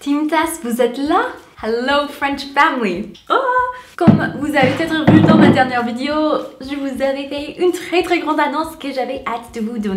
Team Tass, vous êtes là? Hello French family! Oh, comme vous avez peut-être vu dans ma dernière vidéo, je vous avais fait une très grande annonce que j'avais hâte de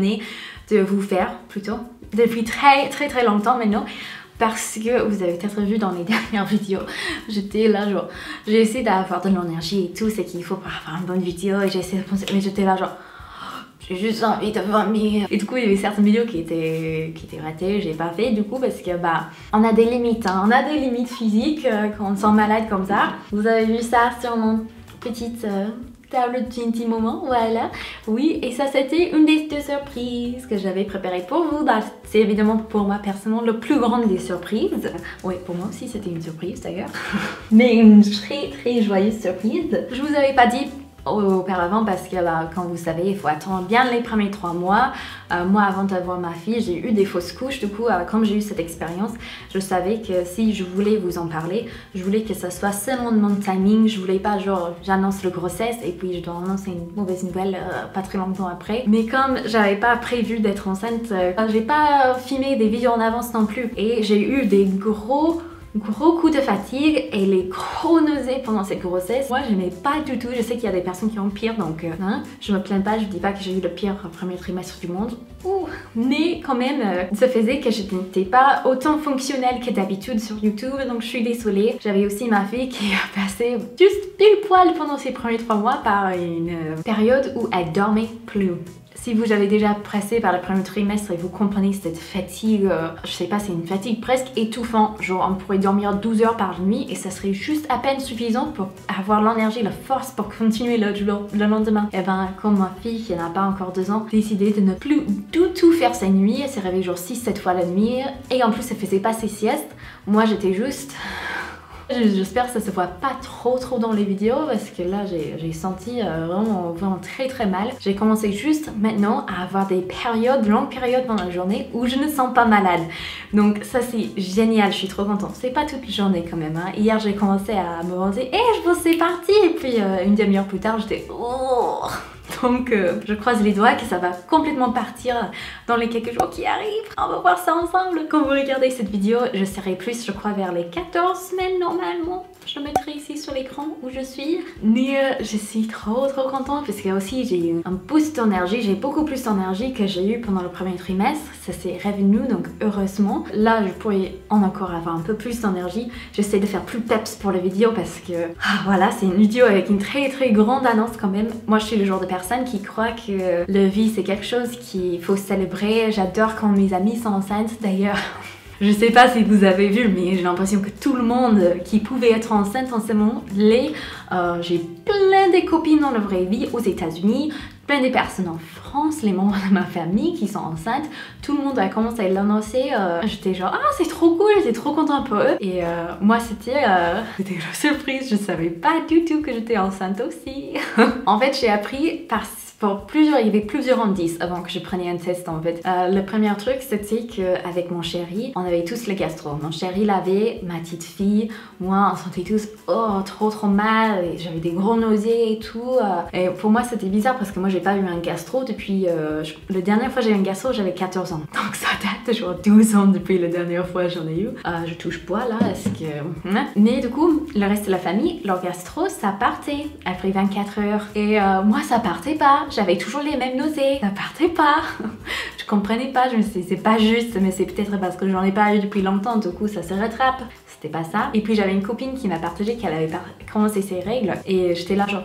vous faire plutôt, depuis très longtemps maintenant. Parce que vous avez peut-être vu dans les dernières vidéos, j'étais là genre, j'ai essayé d'avoir de l'énergie et tout, c'est qu'il faut pour faire une bonne vidéo et j'ai essayé de penser, mais j'étais là genre, j'ai juste envie de vomir. Et du coup il y avait certaines vidéos qui étaient ratées, j'ai pas fait du coup parce que bah, on a des limites, hein. On a des limites physiques quand on se sent malade comme ça. Vous avez vu ça sur mon petite table de petit moment, voilà. Oui, et ça c'était une des deux surprises que j'avais préparées pour vous. Bah, c'est évidemment pour moi personnellement le plus grande des surprises. Oui, pour moi aussi c'était une surprise d'ailleurs. Mais une très joyeuse surprise. Je vous avais pas dit auparavant parce que là, quand vous savez, il faut attendre bien les premiers 3 mois. Moi, avant d'avoir ma fille, j'ai eu des fausses couches. Du coup, comme j'ai eu cette expérience, je savais que si je voulais vous en parler, je voulais que ça soit selon mon timing. Je voulais pas genre j'annonce la grossesse et puis je dois annoncer une mauvaise nouvelle pas très longtemps après. Mais comme j'avais pas prévu d'être enceinte, j'ai pas filmé des vidéos en avance non plus. Et j'ai eu des gros coups de fatigue et les gros nausées pendant cette grossesse. Moi j'aimais pas du tout, je sais qu'il y a des personnes qui ont pire donc hein, je me plains pas, je dis pas que j'ai eu le pire premier trimestre du monde. Ouh. Mais quand même ça faisait que je n'étais pas autant fonctionnelle que d'habitude sur YouTube donc je suis désolée. J'avais aussi ma fille qui a passé juste pile poil pendant ces premiers 3 mois par une période où elle dormait plus. Si vous avez déjà passé par le premier trimestre et vous comprenez cette fatigue, je sais pas, c'est une fatigue presque étouffante. Genre on pourrait dormir 12 heures par nuit et ça serait juste à peine suffisant pour avoir l'énergie, la force pour continuer le lendemain. Et ben comme ma fille qui n'a pas encore 2 ans, décidé de ne plus du tout faire sa nuit. Elle s'est réveillée genre 6-7 fois la nuit et en plus elle faisait pas ses siestes. Moi j'étais juste... J'espère que ça se voit pas trop dans les vidéos parce que là j'ai senti vraiment très mal. J'ai commencé juste maintenant à avoir des longues périodes pendant la journée où je ne sens pas malade. Donc ça c'est génial, je suis trop contente. C'est pas toute la journée quand même. Hein. Hier j'ai commencé à me ranger et je pense c'est parti. Et puis une demi-heure plus tard j'étais... Oh. Donc je croise les doigts que ça va complètement partir dans les quelques jours qui arrivent. On va voir ça ensemble. Quand vous regardez cette vidéo, je serai plus, je crois, vers les 14 semaines normalement. Je le mettrai ici sur l'écran où je suis. Mais je suis trop contente parce que aussi j'ai eu un boost d'énergie. J'ai beaucoup plus d'énergie que j'ai eu pendant le premier trimestre. Ça s'est revenu donc heureusement. Là je pourrais encore avoir un peu plus d'énergie. J'essaie de faire plus peps pour la vidéo parce que voilà, c'est une vidéo avec une très grande annonce quand même. Moi je suis le genre de personne qui croit que la vie c'est quelque chose qu'il faut célébrer. J'adore quand mes amis sont enceintes d'ailleurs. Je sais pas si vous avez vu, mais j'ai l'impression que tout le monde qui pouvait être enceinte en ce moment l'est. J'ai plein de copines dans la vraie vie aux États-Unis, plein de personnes en France, les membres de ma famille qui sont enceintes. Tout le monde a commencé à l'annoncer. J'étais genre ah c'est trop cool, j'étais trop contente pour eux. Et moi c'était la surprise, je savais pas du tout que j'étais enceinte aussi. En fait j'ai appris il y avait plusieurs indices avant que je prenne un test en fait. Le premier truc c'était qu'avec mon chéri, on avait tous le gastro. Mon chéri l'avait, ma petite fille, moi on sentait tous trop mal et j'avais des gros nausées et tout. Et pour moi c'était bizarre parce que moi j'ai pas eu un gastro depuis... la dernière fois j'ai eu un gastro j'avais 14 ans. Donc ça date genre 12 ans depuis la dernière fois j'en ai eu. Je touche bois là, est-ce que... Mais du coup, le reste de la famille, leur gastro ça partait après 24 heures. Et moi ça partait pas. J'avais toujours les mêmes nausées, ça partait pas. Je comprenais pas, je me suis dit c'est pas juste, mais c'est peut-être parce que j'en ai pas eu depuis longtemps, du coup ça se rattrape. C'était pas ça. Et puis j'avais une copine qui m'a partagé qu'elle avait commencé ses règles et j'étais là genre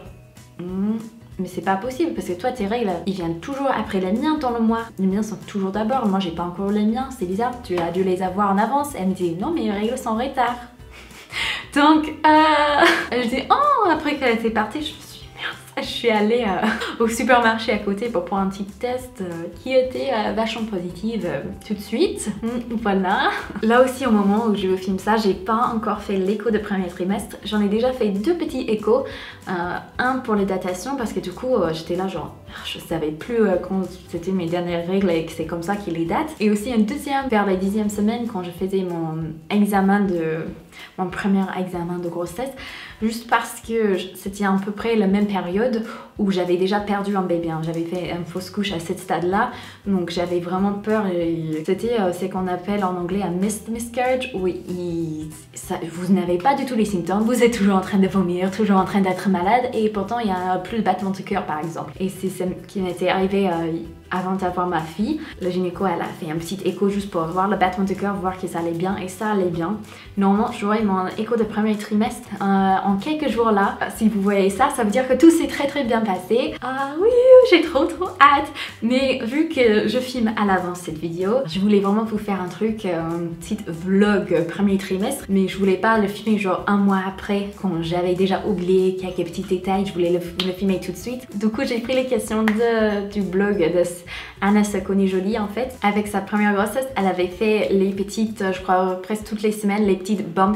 mais c'est pas possible parce que toi tes règles ils viennent toujours après les miens dans le mois. Les miens sont toujours d'abord, moi j'ai pas encore les miens, c'est bizarre, tu as dû les avoir en avance. Elle me dit non mais les règles sont en retard. Donc je dis oh après qu'elle était partie je suis allée au supermarché à côté pour prendre un petit test qui était vachement positive tout de suite. Voilà. Là aussi au moment où je vous filme ça, j'ai pas encore fait l'écho de premier trimestre. J'en ai déjà fait 2 petits échos. Un pour les datations parce que du coup j'étais là genre je savais plus quand c'était mes dernières règles et que c'est comme ça qu'il les date. Et aussi une deuxième vers la 10e semaine quand je faisais mon premier examen de grossesse, juste parce que c'était à peu près la même période où j'avais déjà perdu un bébé. J'avais fait une fausse couche à ce stade-là, donc j'avais vraiment peur. C'était ce qu'on appelle en anglais un miscarriage, où vous n'avez pas du tout les symptômes, vous êtes toujours en train de vomir, toujours en train d'être malade, et pourtant il y a plus de battement de cœur par exemple. Et c'est ce qui m'était arrivé avant d'avoir ma fille. Le gynéco, elle a fait un petit écho juste pour voir le battement de cœur, voir que ça allait bien, et ça allait bien. Normalement, j'aurai mon écho de premier trimestre en quelques jours là. Si vous voyez ça, ça veut dire que tout s'est très bien passé. Ah oui, j'ai trop hâte. Mais vu que je filme à l'avance cette vidéo, je voulais vraiment vous faire un truc, un petit vlog premier trimestre, mais je voulais pas le filmer genre un mois après, quand j'avais déjà oublié quelques petits détails. Je voulais le filmer tout de suite. Du coup, j'ai pris les questions du blog de Anna Sacconi-Joly en fait. Avec sa première grossesse, elle avait fait les petites, je crois presque toutes les semaines, les petites bump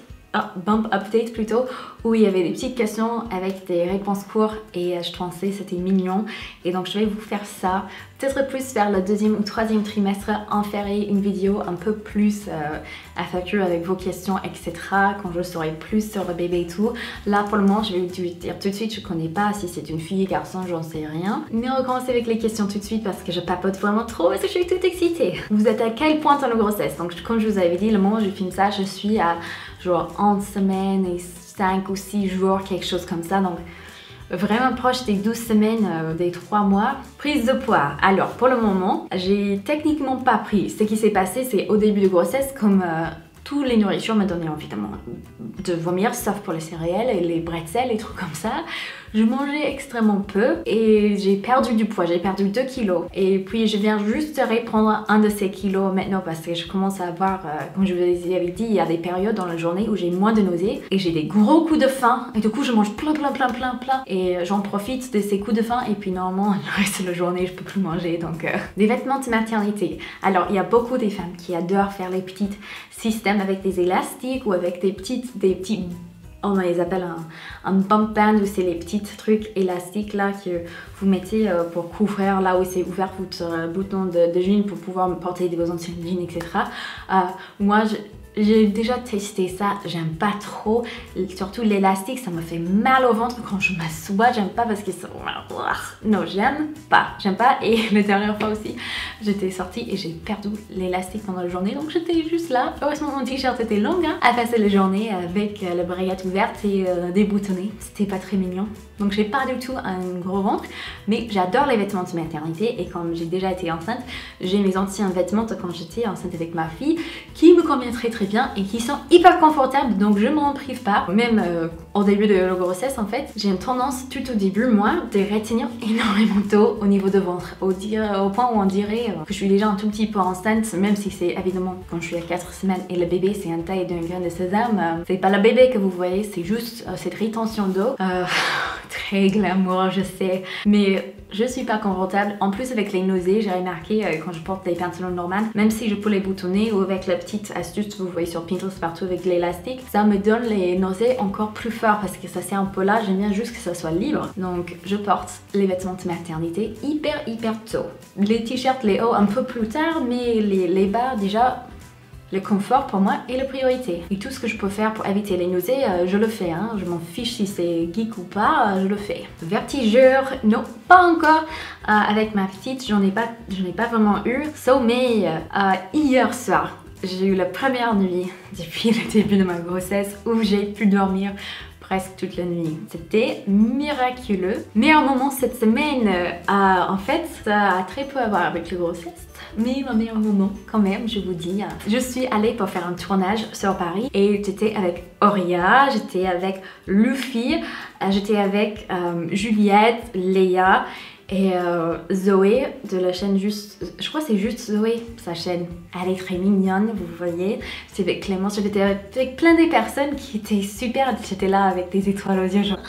updates plutôt, où il y avait des petites questions avec des réponses courtes, et je pensais c'était mignon, et donc je vais vous faire ça. Peut-être plus vers le 2e ou 3e trimestre, en faire une vidéo un peu plus affectueuse avec vos questions, etc. Quand je saurai plus sur le bébé et tout. Là pour le moment, je vais vous dire tout de suite, je connais pas si c'est une fille, garçon, j'en sais rien. Mais on va commencer avec les questions tout de suite parce que je papote vraiment trop, parce que je suis toute excitée. Vous êtes à quel point dans la grossesse? Donc comme je vous avais dit, le moment où je filme ça, je suis à genre 11 semaines et 5 ou 6 jours, quelque chose comme ça. Donc vraiment proche des 12 semaines, des 3 mois. Prise de poids. Alors pour le moment, j'ai techniquement pas pris. Ce qui s'est passé, c'est au début de grossesse, comme tous les nourritures me donnaient envie de vomir, sauf pour les céréales et les bretzels, les trucs comme ça. Je mangeais extrêmement peu et j'ai perdu du poids, j'ai perdu 2 kilos. Et puis je viens juste de reprendre un de ces kilos maintenant parce que je commence à avoir, comme je vous avais dit, il y a des périodes dans la journée où j'ai moins de nausées et j'ai des gros coups de faim. Et du coup je mange plein. Et j'en profite de ces coups de faim, et puis normalement le reste de la journée je peux plus manger. Donc des vêtements de maternité. Alors il y a beaucoup des femmes qui adorent faire les petits systèmes avec des élastiques ou avec des petits on les appelle un bump band, où c'est les petits trucs élastiques là que vous mettez pour couvrir là où c'est ouvert votre bouton de jean pour pouvoir porter vos anciennes jeans, etc. Moi, j'ai déjà testé ça, j'aime pas trop, surtout l'élastique, ça me fait mal au ventre quand je m'assois, j'aime pas parce que non, j'aime pas, et la dernière fois aussi, j'étais sortie et j'ai perdu l'élastique pendant la journée, donc j'étais juste là. Heureusement mon t-shirt était long à passer la journée avec la braguette ouverte et déboutonnée, c'était pas très mignon. Donc j'ai pas du tout un gros ventre, mais j'adore les vêtements de maternité, et comme j'ai déjà été enceinte, j'ai mes anciens vêtements de quand j'étais enceinte avec ma fille qui me conviennent très bien et qui sont hyper confortables, donc je m'en prive pas. Même au début de la grossesse en fait, j'ai une tendance tout au début moi de retenir énormément d'eau au niveau de ventre, au point où on dirait que je suis déjà un tout petit peu enceinte, même si c'est évidemment quand je suis à 4 semaines et le bébé c'est une taille d'un grain de sésame, c'est pas le bébé que vous voyez, c'est juste cette rétention d'eau. Très glamour, je sais, mais je suis pas confortable. En plus avec les nausées, j'ai remarqué quand je porte des pantalons normaux, même si je peux les boutonner ou avec la petite astuce que vous voyez sur Pinterest partout avec l'élastique, ça me donne les nausées encore plus fort parce que ça c'est un peu là, j'aime bien juste que ça soit libre. Donc je porte les vêtements de maternité hyper tôt. Les t-shirts, les hauts un peu plus tard, mais les bas déjà. Le confort pour moi est la priorité. Et tout ce que je peux faire pour éviter les nausées, je le fais. Je m'en fiche si c'est geek ou pas, je le fais. Vertigeur, non, pas encore. Avec ma petite, j'en ai pas vraiment eu. Mais hier soir, j'ai eu la première nuit depuis le début de ma grossesse où j'ai pu dormir presque toute la nuit. C'était miraculeux. Mais à un moment cette semaine, en fait, ça a très peu à voir avec la grossesse. Mais mon meilleur moment, quand même, je vous dis. Je suis allée pour faire un tournage sur Paris et j'étais avec Auria, j'étais avec Luffy, j'étais avec Juliette, Léa et Zoé de la chaîne Juste, je crois que c'est Juste Zoé, sa chaîne. Elle est très mignonne, vous voyez. J'étais avec Clémence, j'étais avec plein de personnes qui étaient super. J'étais là avec des étoiles aux yeux, genre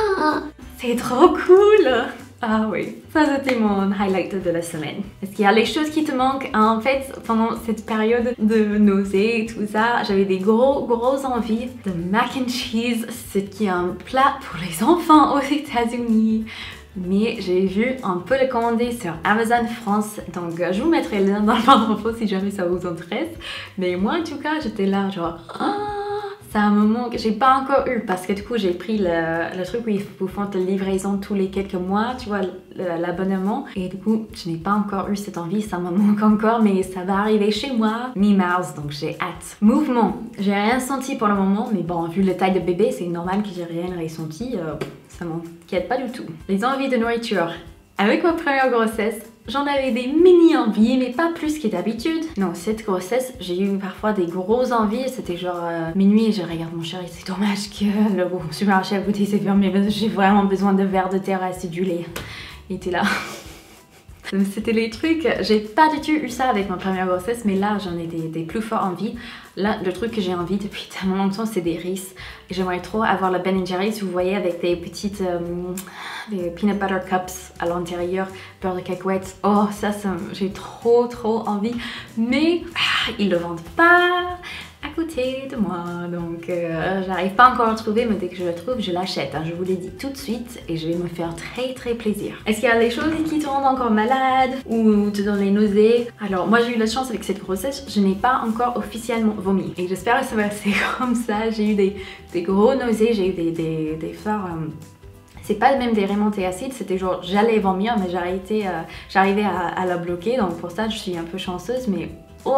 c'est trop cool. Ah oui, ça c'était mon highlight de la semaine. Est-ce qu'il y a les choses qui te manquent? En fait, pendant cette période de nausées et tout ça, j'avais des grosses envies de mac and cheese, ce qui est un plat pour les enfants aux États-Unis. mais j'ai vu un peu le commander sur Amazon France, donc je vous mettrai le lien dans le barre d'infos si jamais ça vous intéresse. Mais moi en tout cas j'étais là genre c'est un moment que j'ai pas encore eu parce que du coup j'ai pris le truc où ils vous font de livraison tous les quelques mois, tu vois, l'abonnement, et du coup je n'ai pas encore eu cette envie, ça me manque encore, mais ça va arriver chez moi mi-mars, donc j'ai hâte. Mouvement, j'ai rien senti pour le moment, mais bon, vu la taille de bébé c'est normal que j'ai rien ressenti, ça m'inquiète pas du tout. Les envies de nourriture. Avec ma première grossesse, j'en avais des mini envies, mais pas plus que d'habitude. Non, cette grossesse, j'ai eu parfois des grosses envies. C'était genre minuit et je regarde mon chéri, c'est dommage que le supermarché à côté s'est fermé parce que j'ai vraiment besoin de verre de terre acidulé. Il était là. C'était les trucs, j'ai pas du tout eu ça avec ma première grossesse, mais là j'en ai des plus fortes envies. Là, le truc que j'ai envie depuis tellement longtemps, c'est des Reese's. J'aimerais trop avoir le Ben & Jerry's, vous voyez, avec des petites des peanut butter cups à l'intérieur, beurre de cacahuètes. Oh, ça j'ai trop envie, mais ils le vendent pas à côté de moi, donc j'arrive pas encore à le trouver, mais dès que je le trouve, je l'achète, hein, je vous l'ai dit tout de suite, et je vais me faire très plaisir. Est-ce qu'il y a des choses qui te rendent encore malade ou te donnent les nausées? Alors moi j'ai eu la chance avec cette grossesse, je n'ai pas encore officiellement vomi, et j'espère que ça va rester comme ça. J'ai eu des gros nausées, j'ai eu des forts... c'est pas même des remontées acides, c'était genre j'allais vomir, mais j'arrivais à la bloquer, donc pour ça je suis un peu chanceuse, mais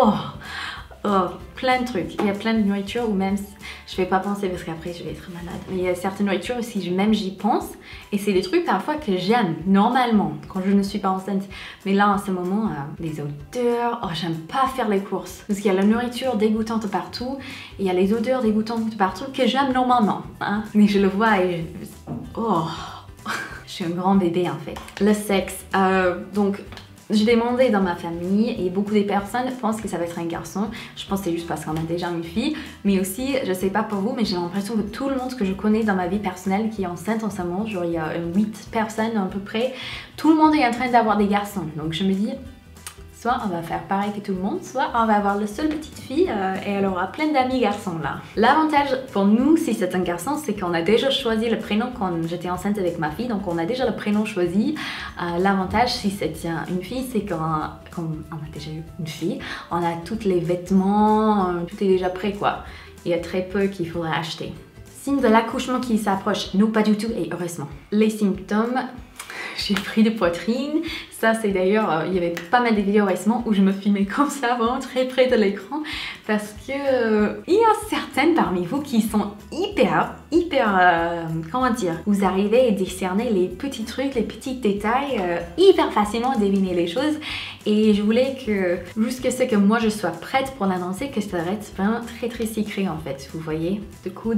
plein de trucs. Il y a plein de nourriture où même je vais pas penser parce qu'après je vais être malade. Mais il y a certaines nourritures aussi, même j'y pense. Et c'est des trucs parfois que j'aime normalement quand je ne suis pas enceinte. Mais là en ce moment, les odeurs, j'aime pas faire les courses. Parce qu'il y a la nourriture dégoûtante partout. Et il y a les odeurs dégoûtantes partout que j'aime normalement. Hein. Mais je le vois et je suis un grand bébé en fait. Le sexe, donc... j'ai demandé dans ma famille et beaucoup de personnes pensent que ça va être un garçon. Je pense que c'est juste parce qu'on a déjà une fille. Mais aussi, je sais pas pour vous, mais j'ai l'impression que tout le monde que je connais dans ma vie personnelle qui est enceinte en ce moment, genre il y a 8 personnes à peu près, tout le monde est en train d'avoir des garçons. Donc je me dis, soit on va faire pareil que tout le monde, soit on va avoir la seule petite fille et elle aura plein d'amis garçons là. L'avantage pour nous, si c'est un garçon, c'est qu'on a déjà choisi le prénom quand j'étais enceinte avec ma fille, donc on a déjà le prénom choisi. L'avantage, si c'est une fille, c'est qu'on a déjà eu une fille, on a tous les vêtements, tout est déjà prêt quoi. Il y a très peu qu'il faudrait acheter. Signe de l'accouchement qui s'approche, non pas du tout et heureusement. Les symptômes, j'ai pris de poitrine. Ça c'est d'ailleurs, il y avait pas mal de vidéos récemment où je me filmais comme ça, vraiment très près de l'écran, parce que il y a certaines parmi vous qui sont hyper, comment dire, vous arrivez à discerner les petits trucs, les petits détails, hyper facilement deviner les choses, et je voulais que, jusqu'à ce que moi je sois prête pour l'annoncer, que ça reste vraiment très secret en fait, vous voyez, de coup,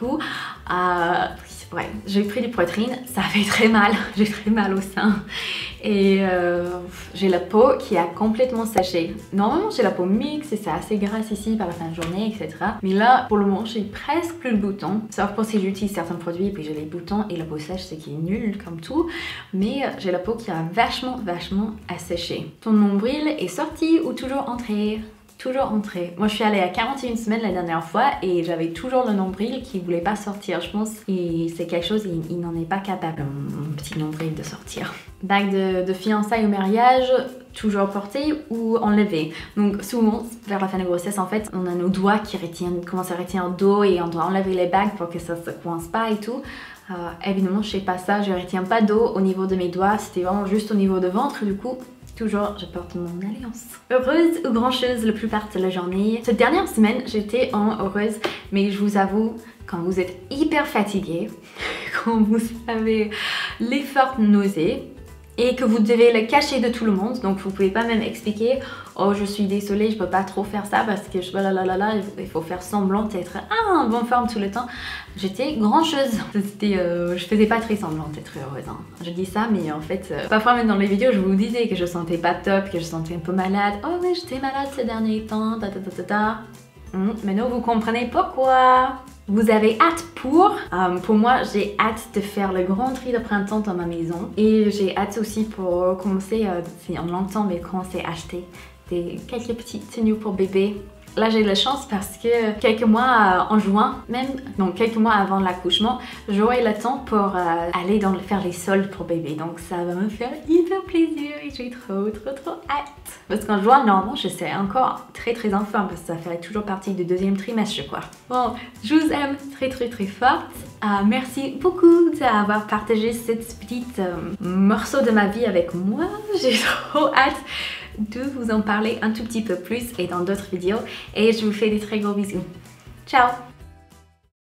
ouais, j'ai pris du poitrine, ça fait très mal, j'ai très mal au sein et j'ai la peau qui a complètement séché. Normalement j'ai la peau mixte et c'est assez grasse ici par la fin de journée, etc. Mais là pour le moment j'ai presque plus de boutons, sauf pour si j'utilise certains produits, puis j'ai les boutons et la peau sèche, c'est qui est nul comme tout, mais j'ai la peau qui a vachement asséché. Ton nombril est sorti ou toujours entré? Toujours entré. Moi je suis allée à 41 semaines la dernière fois et j'avais toujours le nombril qui voulait pas sortir, je pense. Et c'est quelque chose, il n'en est pas capable, mon petit nombril, de sortir. Bague de fiançailles ou mariage, toujours portée ou enlevée. Donc souvent, vers la fin de grossesse, en fait, on a nos doigts qui commencent à retenir d'eau et on doit enlever les bagues pour que ça se coince pas et tout. Évidemment, je sais pas ça, je retiens pas d'eau au niveau de mes doigts, c'était vraiment juste au niveau de ventre, du coup. Toujours, je porte mon alliance. Heureuse ou grancheuse la plupart de la journée. Cette dernière semaine, j'étais heureuse, mais je vous avoue, quand vous êtes hyper fatigué, quand vous avez les fortes nausées, et que vous devez le cacher de tout le monde, donc vous pouvez pas même expliquer oh je suis désolée, je peux pas trop faire ça parce que il faut faire semblant d'être en bonne forme tout le temps. J'étais grancheuse, je faisais pas très semblant d'être heureuse, hein. Je dis ça mais en fait parfois même dans les vidéos je vous disais que je sentais pas top, que je sentais un peu malade. Oh oui j'étais malade ces derniers temps, maintenant vous comprenez pourquoi. Vous avez hâte pour moi j'ai hâte de faire le grand tri de printemps dans ma maison et j'ai hâte aussi pour commencer, c'est en longtemps mais commencer à acheter quelques petites tenues pour bébé là j'ai de la chance parce que quelques mois en juin, donc quelques mois avant l'accouchement, j'aurai le temps pour aller faire les soldes pour bébé. Donc ça va me faire hyper plaisir et j'ai trop hâte. Parce qu'en juin, normalement, je serai encore très en forme parce que ça fait toujours partie du deuxième trimestre, je crois. Bon, je vous aime très fort. Merci beaucoup d'avoir partagé cette petite morceau de ma vie avec moi. J'ai trop hâte de vous en parler un tout petit peu plus et dans d'autres vidéos. Et je vous fais des très gros bisous. Ciao!